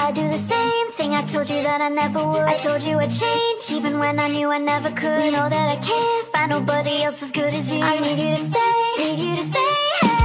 I do the same thing, I told you that I never would. I told you I'd change, even when I knew I never could. You know that I can't find nobody else as good as you. I need you to stay, need you to stay, hey.